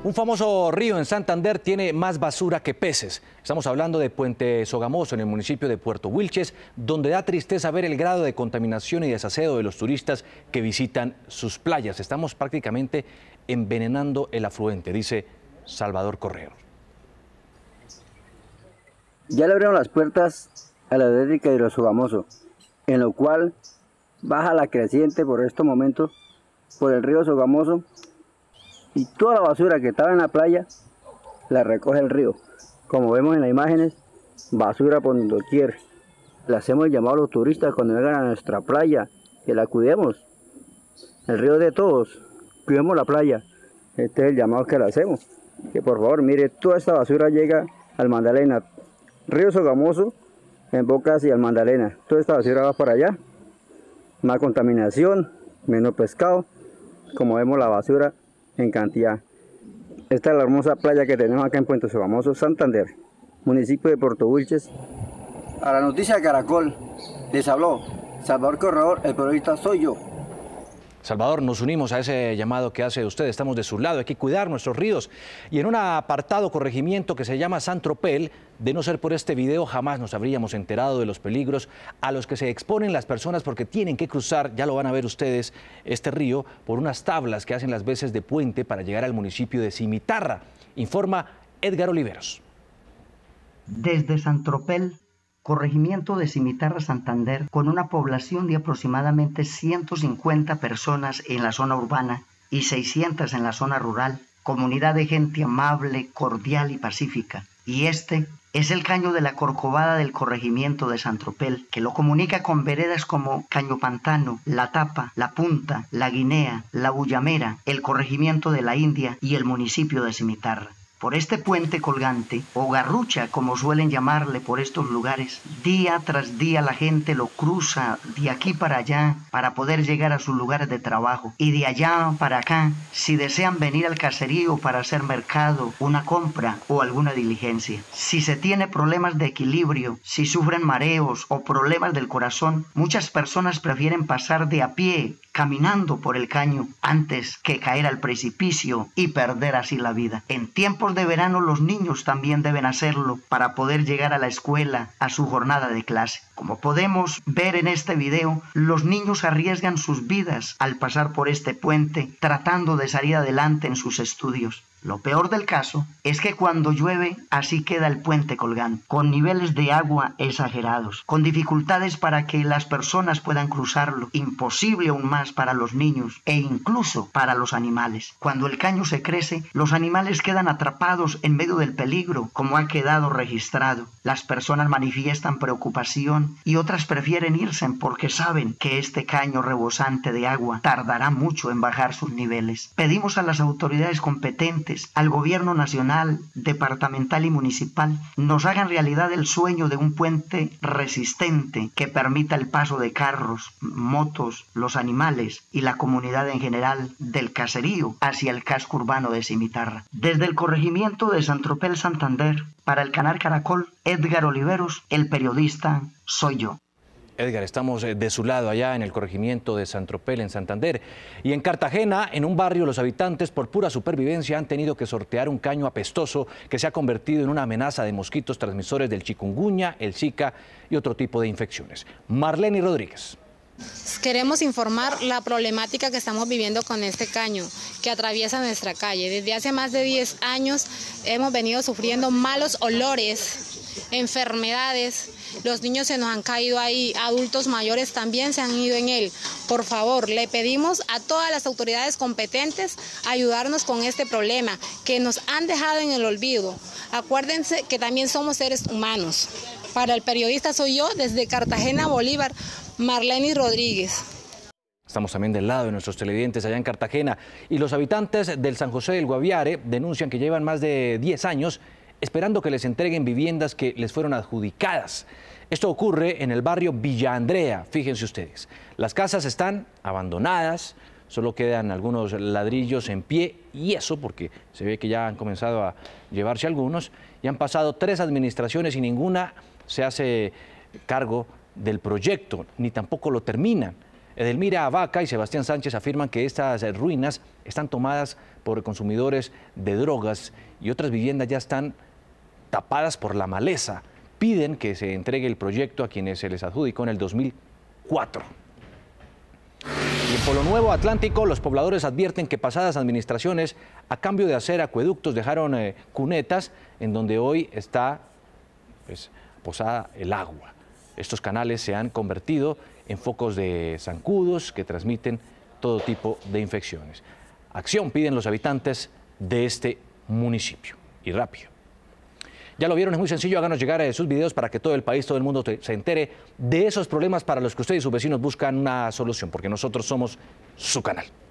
Un famoso río en Santander tiene más basura que peces. Estamos hablando de Puente Sogamoso, en el municipio de Puerto Wilches, donde da tristeza ver el grado de contaminación y desaseo de los turistas que visitan sus playas. Estamos prácticamente envenenando el afluente, dice Salvador Correo. Ya le abrieron las puertas a la hidroeléctrica de Sogamoso, en lo cual baja la creciente por estos momentos por el río Sogamoso, y toda la basura que estaba en la playa la recoge el río. Como vemos en las imágenes, basura por doquier. Le hacemos el llamado a los turistas cuando vengan a nuestra playa, que la cuidemos. El río es de todos, cuidemos la playa. Este es el llamado que le hacemos. Que por favor, mire, toda esta basura llega al Magdalena. Río Sogamoso emboca hacia el Magdalena. Toda esta basura va para allá. Más contaminación, menos pescado. Como vemos, la basura en cantidad. Esta es la hermosa playa que tenemos acá en Puente Sogamoso, Santander, municipio de Puerto Wilches. A la noticia Caracol les habló Salvador Corredor, el periodista soy yo. Salvador, nos unimos a ese llamado que hace usted, estamos de su lado, hay que cuidar nuestros ríos. Y en un apartado corregimiento que se llama San Tropel, de no ser por este video jamás nos habríamos enterado de los peligros a los que se exponen las personas porque tienen que cruzar, ya lo van a ver ustedes, este río por unas tablas que hacen las veces de puente para llegar al municipio de Cimitarra. Informa Edgar Oliveros. Desde San Tropel, corregimiento de Cimitarra, Santander, con una población de aproximadamente 150 personas en la zona urbana y 600 en la zona rural, comunidad de gente amable, cordial y pacífica. Y este es el caño de la Corcovada del corregimiento de San Tropel, que lo comunica con veredas como Caño Pantano, La Tapa, La Punta, La Guinea, La Bullamera, el corregimiento de La India y el municipio de Cimitarra. Por este puente colgante, o garrucha como suelen llamarle por estos lugares, día tras día la gente lo cruza de aquí para allá para poder llegar a sus lugares de trabajo, y de allá para acá si desean venir al caserío para hacer mercado, una compra o alguna diligencia. Si se tiene problemas de equilibrio, si sufren mareos o problemas del corazón, muchas personas prefieren pasar de a pie, caminando por el caño, antes que caer al precipicio y perder así la vida. En tiempos de verano los niños también deben hacerlo para poder llegar a la escuela, a su jornada de clase. Como podemos ver en este video, los niños arriesgan sus vidas al pasar por este puente, tratando de salir adelante en sus estudios. Lo peor del caso es que cuando llueve, así queda el puente colgante, con niveles de agua exagerados, con dificultades para que las personas puedan cruzarlo, imposible aún más para los niños e incluso para los animales. Cuando el caño se crece, los animales quedan atrapados en medio del peligro, como ha quedado registrado. Las personas manifiestan preocupación y otras prefieren irse porque saben que este caño rebosante de agua tardará mucho en bajar sus niveles. Pedimos a las autoridades competentes, al gobierno nacional, departamental y municipal, nos hagan realidad el sueño de un puente resistente que permita el paso de carros, motos, los animales y la comunidad en general del caserío hacia el casco urbano de Cimitarra. Desde el corregimiento de San Tropel, Santander, para el canal Caracol, Edgar Oliveros, el periodista soy yo. Edgar, estamos de su lado allá en el corregimiento de San Tropel, en Santander. Y en Cartagena, en un barrio, los habitantes por pura supervivencia han tenido que sortear un caño apestoso que se ha convertido en una amenaza de mosquitos transmisores del chikungunya, el Zika y otro tipo de infecciones. Marlene Rodríguez. Queremos informar la problemática que estamos viviendo con este caño que atraviesa nuestra calle. Desde hace más de 10 años hemos venido sufriendo malos olores, enfermedades. Los niños se nos han caído ahí, adultos mayores también se han ido en él. Por favor, le pedimos a todas las autoridades competentes ayudarnos con este problema que nos han dejado en el olvido. Acuérdense que también somos seres humanos. Para el periodista soy yo, desde Cartagena, Bolívar, Marlene Rodríguez. Estamos también del lado de nuestros televidentes allá en Cartagena. Y los habitantes del San José del Guaviare denuncian que llevan más de 10 años esperando que les entreguen viviendas que les fueron adjudicadas. Esto ocurre en el barrio Villa Andrea, fíjense ustedes. Las casas están abandonadas, solo quedan algunos ladrillos en pie, y eso porque se ve que ya han comenzado a llevarse algunos, y han pasado 3 administraciones y ninguna se hace cargo del proyecto, ni tampoco lo terminan. Edelmira Vaca y Sebastián Sánchez afirman que estas ruinas están tomadas por consumidores de drogas y otras viviendas ya están tapadas por la maleza. Piden que se entregue el proyecto a quienes se les adjudicó en el 2004. Y en Polo Nuevo Atlántico, los pobladores advierten que pasadas administraciones, a cambio de hacer acueductos, dejaron cunetas en donde hoy está posada el agua. Estos canales se han convertido en focos de zancudos que transmiten todo tipo de infecciones. Acción piden los habitantes de este municipio. Y rápido. Ya lo vieron, es muy sencillo, háganos llegar sus videos para que todo el país, todo el mundo se entere de esos problemas para los que ustedes y sus vecinos buscan una solución, porque nosotros somos su canal.